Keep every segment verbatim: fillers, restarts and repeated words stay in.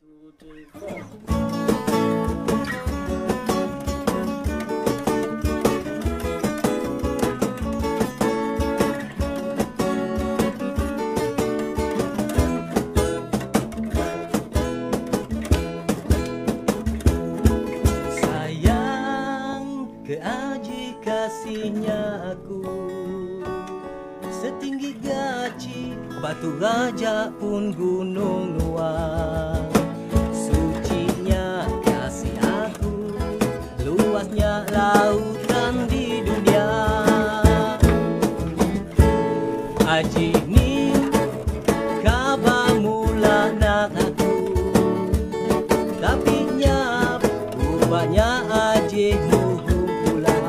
Two, three, four. Sayang, ke aji kasihnya aku, setinggi gaji batu raja pun gunung luar. Sucinya kasih aku, luasnya lautan di dunia. Aji ni kabar mula nak aku, tapi nyap rupanya aji muhum pula.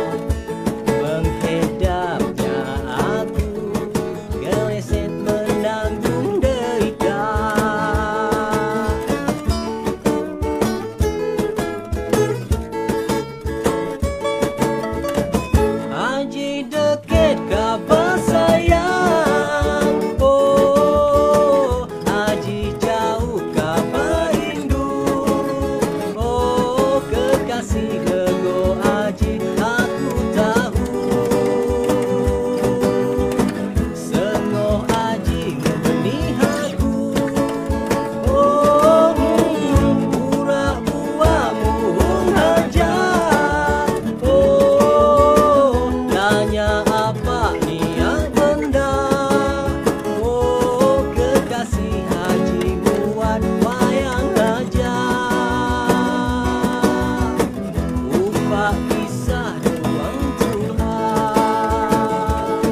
Menghadapnya aku geleset menanggung derita. Aji deket kabar sayang, oh aji jauh kabar rindu. Oh kekasih lego aji aku tahu. Sengoh aji ngebenih aku, oh pura buah muhung hajat. Oh tanya apa niat benda, oh kekasih aji buat wayang hajat. Upah kisah doang Tuhan.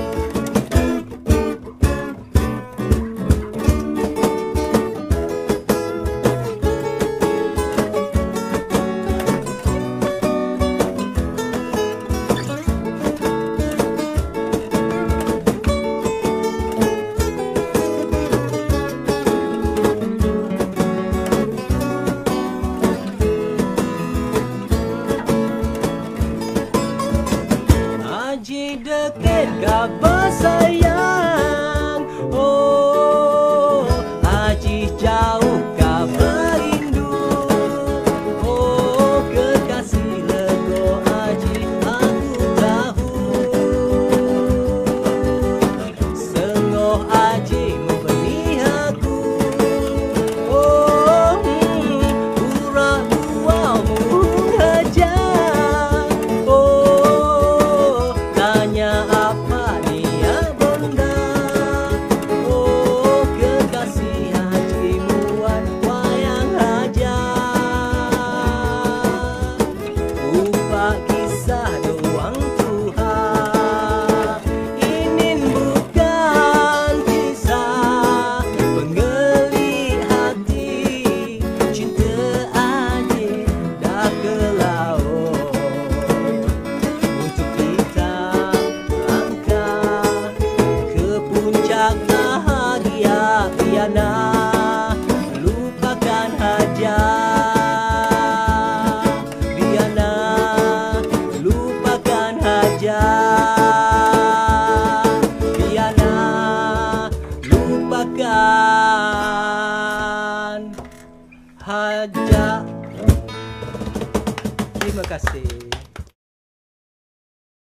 Aji deket kabar sayang, oh aji jauh kabar rindu. Oh kekasih lego aji aku tahu. Sengoh aji membenih aku, oh pura buah muhung hajat. Oh tanya apa niat benda, oh kekasih aji muat wayang hajat. Upah kisah doang Tuhan. Ini bukan kisah penggelik hati, cinta aji dah ke laut untuk kita langkah ke puncak bahagia piana.